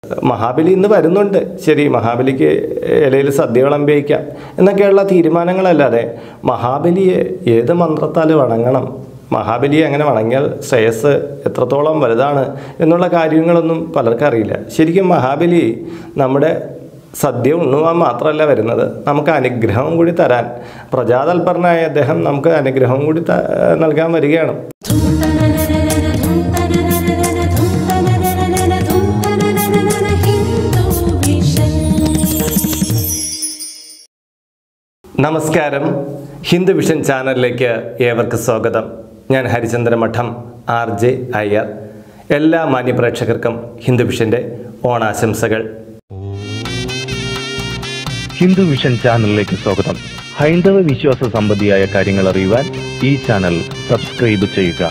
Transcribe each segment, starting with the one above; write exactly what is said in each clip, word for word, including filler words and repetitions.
മഹാബലി ഇന്ന് വരുന്നുണ്ട്, ശരി മഹാബലിക്ക് ഇലയിൽ സദ്യ വിളമ്പി വയ്ക്കാം എന്നൊക്കെയുള്ള തീരുമാനങ്ങളല്ലാതെ മഹാബലിയെ ഏത് മന്ത്രത്താൽ വണങ്ങണം, മഹാബലിയെ അങ്ങനെ വണങ്ങിയാൽ ശ്രേയസ് എത്രത്തോളം വലുതാണ് എന്നുള്ള കാര്യങ്ങളൊന്നും പലർക്കും അറിയില്ല. ശരിക്കും മഹാബലി നമ്മുടെ സദ്യ ഉണ്ണുവാൻ മാത്രമല്ല വരുന്നത്, നമുക്ക് അനുഗ്രഹം കൂടി തരാൻ, പ്രജാതൽപരനായ അദ്ദേഹം നമുക്ക് അനുഗ്രഹം കൂടി നൽകാൻ വരികയാണ്. നമസ്കാരം, ഹിന്ദു വിഷൻ ചാനലിലേക്ക് ഏവർക്ക് സ്വാഗതം. ഞാൻ ഹരിചന്ദ്ര മഠം ആർ ജെ അയ്യർ. എല്ലാ മാന്യപ്രേക്ഷകർക്കും ഹിന്ദു വിഷൻ്റെ ഓണാശംസകൾ. ഹിന്ദു വിഷൻ ചാനലിലേക്ക് സ്വാഗതം. ഹൈന്ദവ വിശ്വാസ സംബന്ധിയായ കാര്യങ്ങൾ അറിയുവാൻ ഈ ചാനൽ സബ്സ്ക്രൈബ് ചെയ്യുക.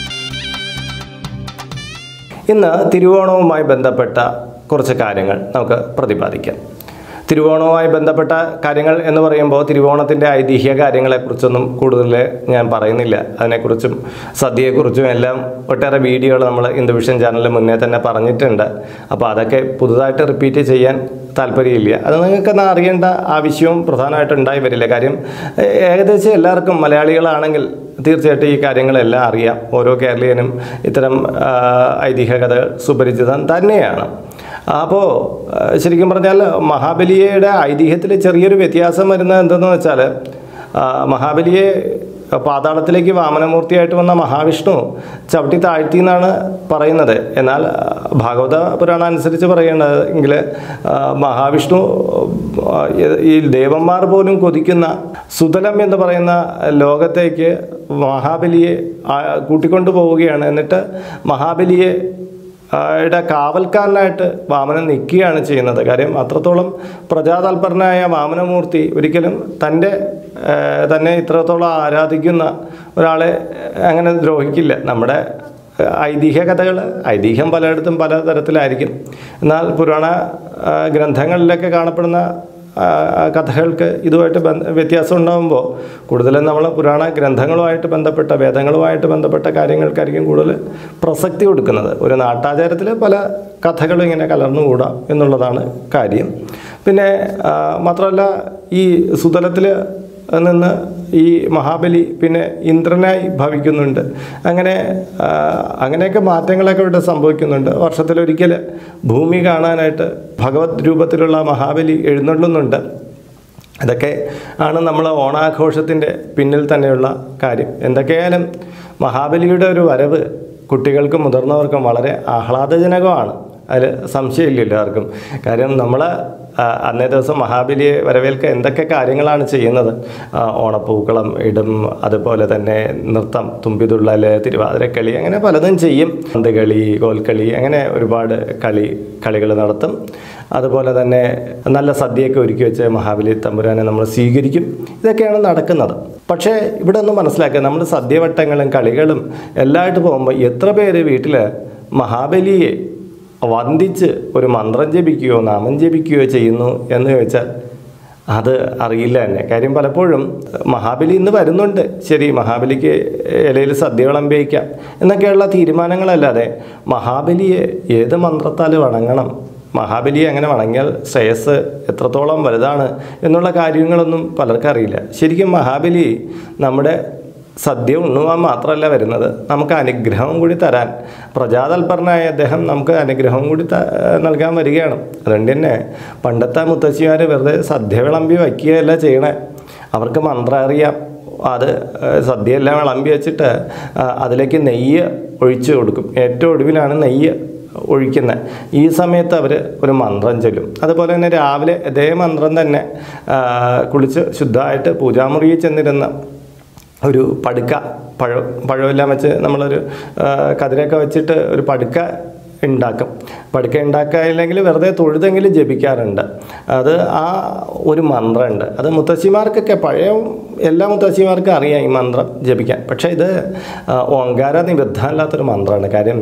ഇന്ന് തിരുവോണവുമായി ബന്ധപ്പെട്ട കുറച്ച് കാര്യങ്ങൾ നമുക്ക് പ്രതിപാദിക്കാം. തിരുവോണവുമായി ബന്ധപ്പെട്ട കാര്യങ്ങൾ എന്ന് പറയുമ്പോൾ തിരുവോണത്തിൻ്റെ ഐതിഹ്യ കാര്യങ്ങളെക്കുറിച്ചൊന്നും കൂടുതൽ ഞാൻ പറയുന്നില്ല. അതിനെക്കുറിച്ചും സദ്യയെക്കുറിച്ചും എല്ലാം ഒട്ടേറെ വീഡിയോകൾ നമ്മൾ ഹിന്ദു വിഷൻ ചാനലിൽ മുന്നേ തന്നെ പറഞ്ഞിട്ടുണ്ട്. അപ്പോൾ അതൊക്കെ പുതുതായിട്ട് റിപ്പീറ്റ് ചെയ്യാൻ താല്പര്യമില്ല. അത് നിങ്ങൾക്കെന്നാൽ അറിയേണ്ട ആവശ്യവും പ്രധാനമായിട്ട് ഉണ്ടായി വരില്ല. കാര്യം ഏകദേശം എല്ലാവർക്കും മലയാളികളാണെങ്കിൽ തീർച്ചയായിട്ടും ഈ കാര്യങ്ങളെല്ലാം അറിയാം. ഓരോ കേരളീയനും ഇത്തരം ഐതിഹ്യ കഥകൾ സുപരിചിതം തന്നെയാണ്. അപ്പോൾ ശരിക്കും പറഞ്ഞാൽ മഹാബലിയുടെ ഐതിഹ്യത്തിൽ ചെറിയൊരു വ്യത്യാസം വരുന്നത് എന്തെന്ന് വെച്ചാൽ, മഹാബലിയെ പാതാളത്തിലേക്ക് വാമനമൂർത്തിയായിട്ട് വന്ന മഹാവിഷ്ണു ചവിട്ടി താഴ്ത്തി എന്നാണ് പറയുന്നത്. എന്നാൽ ഭാഗവത പുരാണം അനുസരിച്ച് പറയുന്നതെങ്കിൽ മഹാവിഷ്ണു ഈ ദേവന്മാർ പോലും കൊതിക്കുന്ന സുതലം എന്ന് പറയുന്ന ലോകത്തേക്ക് മഹാബലിയെ കൂട്ടിക്കൊണ്ടു പോവുകയാണ്. എന്നിട്ട് മഹാബലിയെ യുടെ കാവൽക്കാരനായിട്ട് വാമനൻ നിൽക്കുകയാണ് ചെയ്യുന്നത്. കാര്യം അത്രത്തോളം പ്രജാതൽപരനായ വാമനമൂർത്തി ഒരിക്കലും തൻ്റെ തന്നെ ഇത്രത്തോളം ആരാധിക്കുന്ന ഒരാളെ അങ്ങനെ ദ്രോഹിക്കില്ല. നമ്മുടെ ഐതിഹ്യ കഥകൾ, ഐതിഹ്യം പലയിടത്തും പല തരത്തിലായിരിക്കും. എന്നാൽ പുരാണ ഗ്രന്ഥങ്ങളിലൊക്കെ കാണപ്പെടുന്ന കഥകൾക്ക് ഇതുമായിട്ട് ബന്ധ വ്യത്യാസം ഉണ്ടാകുമ്പോൾ കൂടുതലും നമ്മൾ പുരാണ ഗ്രന്ഥങ്ങളുമായിട്ട് ബന്ധപ്പെട്ട വേദങ്ങളുമായിട്ട് ബന്ധപ്പെട്ട കാര്യങ്ങൾക്കായിരിക്കും കൂടുതൽ പ്രസക്തി കൊടുക്കുന്നത്. ഒരു നാട്ടാചാരത്തിൽ പല കഥകളും ഇങ്ങനെ കലർന്നുകൂടാം എന്നുള്ളതാണ് കാര്യം. പിന്നെ മാത്രമല്ല, ഈ സുതലത്തിൽ നിന്ന് ഈ മഹാബലി പിന്നെ ഇന്ദ്രനായി ഭവിക്കുന്നുണ്ട്. അങ്ങനെ അങ്ങനെയൊക്കെ മാറ്റങ്ങളൊക്കെ ഇവിടെ സംഭവിക്കുന്നുണ്ട്. വർഷത്തിലൊരിക്കൽ ഭൂമി കാണാനായിട്ട് ഭഗവത് രൂപത്തിലുള്ള മഹാബലി എഴുന്നള്ളുന്നുണ്ട്. ഇതൊക്കെ ആണ് നമ്മൾ ഓണാഘോഷത്തിൻ്റെ പിന്നിൽ തന്നെയുള്ള കാര്യം. എന്തൊക്കെയായാലും മഹാബലിയുടെ ഒരു വരവ് കുട്ടികൾക്കും മുതിർന്നവർക്കും വളരെ ആഹ്ലാദജനകമാണ്. അതിൽ സംശയമില്ല എല്ലാവർക്കും. കാര്യം നമ്മൾ അന്നേ ദിവസം മഹാബലിയെ വരവേൽക്കുക എന്തൊക്കെ കാര്യങ്ങളാണ് ചെയ്യുന്നത്. ഓണപ്പൂക്കളം ഇടും, അതുപോലെ തന്നെ നൃത്തം, തുമ്പിതുള്ളൽ, തിരുവാതിരക്കളി, അങ്ങനെ പലതും ചെയ്യും. പന്തുകളി, കോൽക്കളി, അങ്ങനെ ഒരുപാട് കളി കളികൾ നടത്തും. അതുപോലെ തന്നെ നല്ല സദ്യയൊക്കെ ഒരുക്കി വെച്ച് മഹാബലി തമ്പുരാനെ നമ്മൾ സ്വീകരിക്കും. ഇതൊക്കെയാണ് നടക്കുന്നത്. പക്ഷേ ഇവിടെ ഒന്ന് മനസ്സിലാക്കുക, നമ്മൾ സദ്യവട്ടങ്ങളും കളികളും എല്ലാമായിട്ട് പോകുമ്പോൾ എത്ര പേര് വീട്ടിൽ മഹാബലിയെ വന്ദിച്ച് ഒരു മന്ത്രം ജപിക്കുകയോ നാമം ജപിക്കുകയോ ചെയ്യുന്നു എന്ന് ചോദിച്ചാൽ അത് അറിയില്ല തന്നെ. കാര്യം പലപ്പോഴും മഹാബലി ഇന്ന് വരുന്നുണ്ട്, ശരി മഹാബലിക്ക് ഇലയിൽ സദ്യ വിളമ്പി വയ്ക്കാം എന്നൊക്കെയുള്ള തീരുമാനങ്ങളല്ലാതെ മഹാബലിയെ ഏത് മന്ത്രത്താൽ വണങ്ങണം, മഹാബലിയെ അങ്ങനെ വണങ്ങിയാൽ ശ്രേയസ് എത്രത്തോളം വലുതാണ് എന്നുള്ള കാര്യങ്ങളൊന്നും പലർക്കും അറിയില്ല. ശരിക്കും മഹാബലി നമ്മുടെ സദ്യ ഉണ്ണുവാൻ മാത്രമല്ല വരുന്നത്, നമുക്ക് അനുഗ്രഹം കൂടി തരാൻ, പ്രജാതൽപരനായ അദ്ദേഹം നമുക്ക് അനുഗ്രഹം കൂടി നൽകാൻ വരികയാണ്. അതുകൊണ്ട് തന്നെ പണ്ടത്തെ മുത്തശ്ശിമാർ വെറുതെ സദ്യ വിളമ്പി വയ്ക്കുകയല്ല ചെയ്യണേ. അവർക്ക് മന്ത്രം അറിയാം. അത് സദ്യയെല്ലാം വിളമ്പി വെച്ചിട്ട് അതിലേക്ക് നെയ്യ് ഒഴിച്ചു കൊടുക്കും. ഏറ്റവും ഒടുവിലാണ് നെയ്യ് ഒഴിക്കുന്നത്. ഈ സമയത്ത് അവർ ഒരു മന്ത്രം ചൊല്ലും. അതുപോലെ തന്നെ രാവിലെ ഇതേ മന്ത്രം തന്നെ കുളിച്ച് ശുദ്ധമായിട്ട് പൂജാമുറിയിൽ ചെന്നിരുന്ന ഒരു പടുക്ക, പഴം പഴമെല്ലാം വെച്ച് നമ്മളൊരു കതിരൊക്കെ വെച്ചിട്ട് ഒരു പടുക്ക ഉണ്ടാക്കും. പടുക്ക ഉണ്ടാക്കില്ലെങ്കിൽ വെറുതെ തൊഴുതെങ്കിലും ജപിക്കാറുണ്ട്. അത് ആ ഒരു മന്ത്രമുണ്ട്. അത് മുത്തശ്ശിമാർക്കൊക്കെ, പഴയ എല്ലാ മുത്തശ്ശിമാർക്കും അറിയാം ഈ മന്ത്രം ജപിക്കാൻ. പക്ഷേ ഇത് ഓങ്കാര നിബദ്ധമല്ലാത്തൊരു മന്ത്രമാണ്. കാര്യം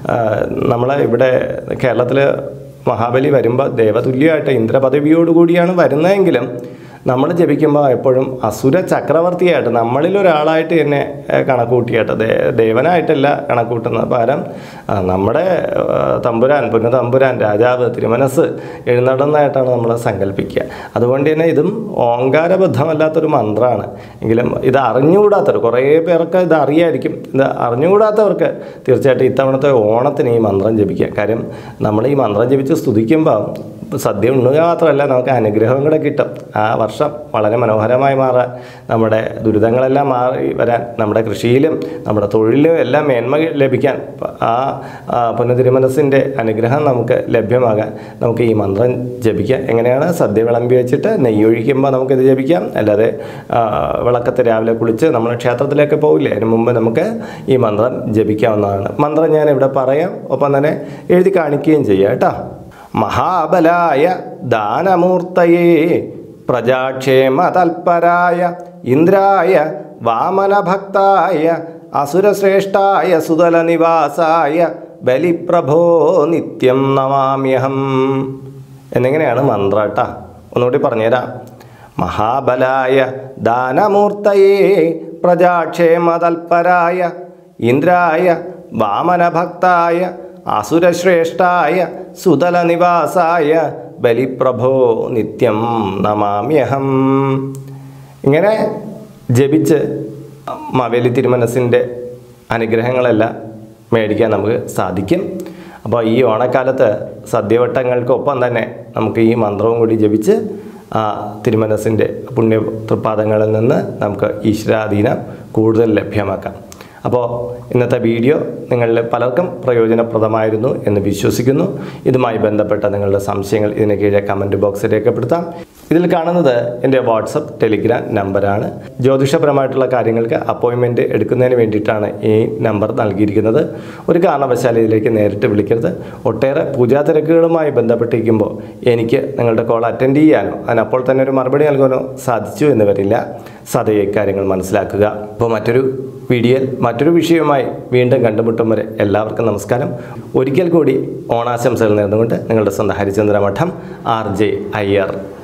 നമ്മളെ ഇവിടെ കേരളത്തിൽ മഹാബലി വരുമ്പോൾ ദേവതുല്യമായിട്ട് ഇന്ദ്രപദവിയോടുകൂടിയാണ് വരുന്നതെങ്കിലും നമ്മൾ ജപിക്കുമ്പോൾ എപ്പോഴും അസുര ചക്രവർത്തിയായിട്ട് നമ്മളിലൊരാളായിട്ട് തന്നെ കണക്കൂട്ടിയായിട്ട് ദേ ദേവനായിട്ടല്ല കണക്കൂട്ടുന്നത്, പകരം നമ്മുടെ തമ്പുരാൻ പൊന്നു തമ്പുരാൻ രാജാവ് തിരുമനസ് എഴുന്നള്ളുന്നതായിട്ടാണ് നമ്മൾ സങ്കല്പിക്കുക. അതുകൊണ്ട് തന്നെ ഇതും ഓങ്കാരബദ്ധമല്ലാത്തൊരു മന്ത്രമാണ്. എങ്കിലും ഇത് അറിഞ്ഞുകൂടാത്തവർ, കുറേ പേർക്ക് ഇത് അറിയായിരിക്കും, ഇത് അറിഞ്ഞുകൂടാത്തവർക്ക് തീർച്ചയായിട്ടും ഇത്തവണത്തെ ഓണത്തിന് ഈ മന്ത്രം ജപിക്കുക. കാര്യം നമ്മൾ ഈ മന്ത്രം ജപിച്ച് സ്തുതിക്കുമ്പോൾ സദ്യ ഉണ്ണുക മാത്രമല്ല, നമുക്ക് അനുഗ്രഹം കൂടെ കിട്ടും. ആ വർഷം വളരെ മനോഹരമായി മാറാൻ, നമ്മുടെ ദുരിതങ്ങളെല്ലാം മാറി വരാൻ, നമ്മുടെ കൃഷിയിലും നമ്മുടെ തൊഴിലിലും എല്ലാം മേന്മ ലഭിക്കാൻ, ആ പൊന്നു തിരുമനസിൻ്റെ അനുഗ്രഹം നമുക്ക് ലഭ്യമാകാൻ നമുക്ക് ഈ മന്ത്രം ജപിക്കാം. എങ്ങനെയാണ്? സദ്യ വിളമ്പി വെച്ചിട്ട് നെയ്യൊഴിക്കുമ്പോൾ നമുക്കിത് ജപിക്കാം. അല്ലാതെ വിളക്കത്ത് രാവിലെ കുളിച്ച് നമ്മൾ ക്ഷേത്രത്തിലേക്ക് പോകില്ലേ, അതിന് മുമ്പ് നമുക്ക് ഈ മന്ത്രം ജപിക്കാവുന്നതാണ്. മന്ത്രം ഞാൻ ഇവിടെ പറയാം, ഒപ്പം തന്നെ എഴുതി കാണിക്കുകയും ചെയ്യാം കേട്ടോ. മഹാബലായ ദാനമൂർത്തയേ പ്രജാക്ഷേമ തൽപരായ ഇന്ദ്രായ വാമനഭക്തായ അസുരശ്രേഷ്ഠായ സുതലനിവാസായ ബലിപ്രഭോ നിത്യം നമാമ്യഹം എന്നിങ്ങനെയാണ് മന്ത്രം കേട്ടോ. ഒന്നുകൂടി പറഞ്ഞുതരാം. മഹാബലായ ദാനമൂർത്തയേ പ്രജാക്ഷേമ തൽപരായ ഇന്ദ്രായ വാമനഭക്തായ അസുരശ്രേഷ്ഠായ സുതലനിവാസായ ബലിപ്രഭോ നിത്യം നമാമ്യഹം. ഇങ്ങനെ ജപിച്ച് മാവേലി തിരുമനസിൻ്റെ അനുഗ്രഹങ്ങളെല്ലാം മേടിക്കാൻ നമുക്ക് സാധിക്കും. അപ്പോൾ ഈ ഓണക്കാലത്ത് സദ്യവട്ടങ്ങൾക്കൊപ്പം തന്നെ നമുക്ക് ഈ മന്ത്രവും കൂടി ജപിച്ച് ആ തിരുമനസിൻ്റെ പുണ്യ തൃപ്പാദങ്ങളിൽ നിന്ന് നമുക്ക് ഈശ്വരാധീനം കൂടുതൽ ലഭ്യമാക്കാം. അപ്പോൾ ഇന്നത്തെ വീഡിയോ നിങ്ങളിൽ പലർക്കും പ്രയോജനപ്രദമായിരുന്നു എന്ന് വിശ്വസിക്കുന്നു. ഇതുമായി ബന്ധപ്പെട്ട നിങ്ങളുടെ സംശയങ്ങൾ ഇതിന് കീഴെ കമൻറ്റ് ബോക്സിൽ രേഖപ്പെടുത്താം. ഇതിൽ കാണുന്നത് എൻ്റെ വാട്സപ്പ് ടെലിഗ്രാം നമ്പറാണ്. ജ്യോതിഷപരമായിട്ടുള്ള കാര്യങ്ങൾക്ക് അപ്പോയിൻമെൻറ്റ് എടുക്കുന്നതിന് വേണ്ടിയിട്ടാണ് ഈ നമ്പർ നൽകിയിരിക്കുന്നത്. ഒരു കാരണവശാലും ഇതിലേക്ക് നേരിട്ട് വിളിക്കരുത്. ഒട്ടേറെ പൂജാ തിരക്കുകളുമായി ബന്ധപ്പെട്ടിരിക്കുമ്പോൾ എനിക്ക് നിങ്ങളുടെ കോൾ അറ്റൻഡ് ചെയ്യാനോ അതിനപ്പോൾ തന്നെ ഒരു മറുപടി നൽകാനോ സാധിച്ചു എന്ന് വരില്ല. സദയ കാര്യങ്ങൾ മനസ്സിലാക്കുക. അപ്പോൾ മറ്റൊരു വീഡിയോയിൽ മറ്റൊരു വിഷയവുമായി വീണ്ടും കണ്ടുമുട്ടും വരെ എല്ലാവർക്കും നമസ്കാരം. ഒരിക്കൽ കൂടി ഓണാശംസകൾ നേർന്നുകൊണ്ട് നിങ്ങളുടെ സ്വന്തം ഹരിചന്ദ്ര മഠം ആർ ജെ അയ്യർ.